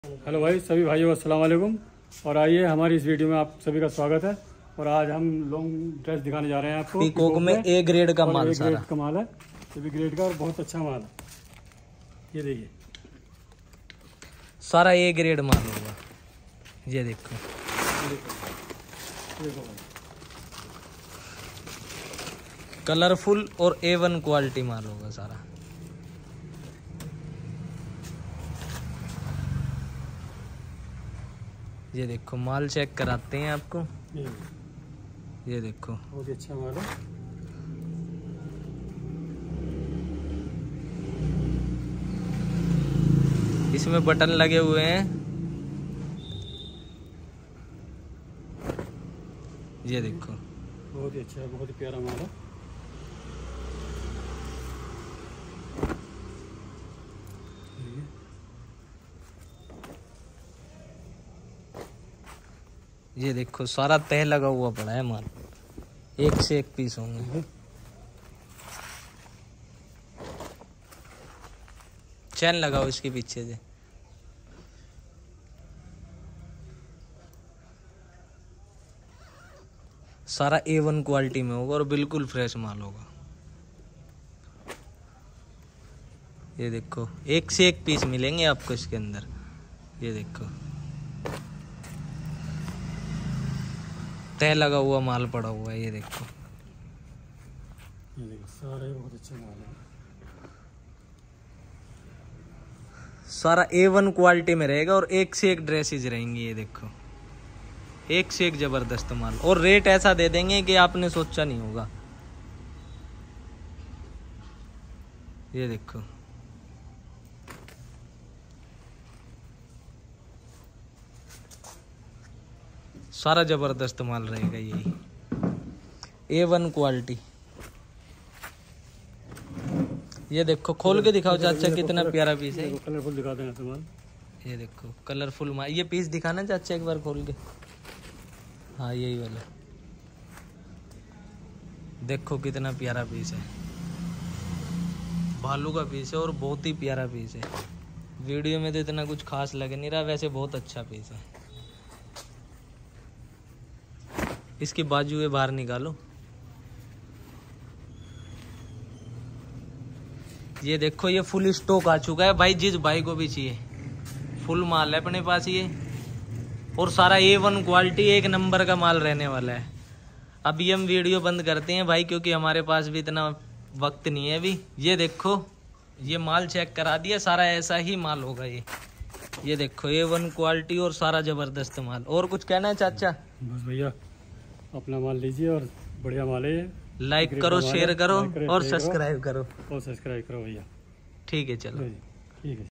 Hello भाई, सभी भाइयों अस्सलाम वालेकुम। और आइए, हमारी इस वीडियो में आप सभी का स्वागत है। और आज हम लॉन्ग ड्रेस दिखाने जा रहे हैं आपको। पीकॉक में ए ग्रेड का माल, ए सारा ग्रेड का माल है, ये भी ग्रेड का और बहुत अच्छा माल है। ये देखिए, सारा ए ग्रेड माल होगा। ये देखो, देखो भाई, कलरफुल और A1 क्वालिटी माल होगा सारा। ये देखो, माल चेक कराते हैं आपको। ये देखो, बहुत ही अच्छा माल है। इसमें बटन लगे हुए हैं। ये देखो, बहुत ही अच्छा है, बहुत ही प्यारा माल है। ये देखो, सारा तह लगा हुआ पड़ा है माल, एक से एक पीस होंगे। चैन लगाओ इसके पीछे से। सारा A1 क्वालिटी में होगा और बिल्कुल फ्रेश माल होगा। ये देखो, एक से एक पीस मिलेंगे आपको इसके अंदर। ये देखो, तय लगा हुआ माल पड़ा हुआ है। ये देखो, सारा बहुत अच्छा माल है। सारा A1 क्वालिटी में रहेगा और एक से एक ड्रेसेज रहेंगी। ये देखो, एक से एक जबरदस्त माल, और रेट ऐसा दे देंगे कि आपने सोचा नहीं होगा। ये देखो, सारा जबरदस्त माल रहेगा। यही A1 क्वालिटी। ये देखो, खोल के दिखाओ चाचा, कितना प्यारा पीस है। कलरफुल दिखा दें सामान। ये देखो, कलरफुल माल। ये पीस दिखाना चाचा एक बार खोल के। हाँ, यही वाला देखो, कितना प्यारा पीस है। भालू का पीस है और बहुत ही प्यारा पीस है। वीडियो में तो इतना कुछ खास लग नहीं रहा, वैसे बहुत अच्छा पीस है। इसकी बाजुएं बाहर निकालो। ये देखो, ये फुल स्टॉक आ चुका है भाई, जिस भाई को भी चाहिए फुल माल है अपने पास ये। और सारा A1 क्वालिटी, एक नंबर का माल रहने वाला है। अभी हम वीडियो बंद करते हैं भाई, क्योंकि हमारे पास भी इतना वक्त नहीं है अभी। ये देखो, ये माल चेक करा दिया, सारा ऐसा ही माल होगा ये। ये देखो, A1 क्वालिटी और सारा जबरदस्त माल। और कुछ कहना है चाचा? बस भैया, अपना माल लीजिए और बढ़िया माल है ये। लाइक करो, शेयर करो और सब्सक्राइब करो। और सब्सक्राइब करो भैया। ठीक है, चलो। ठीक है।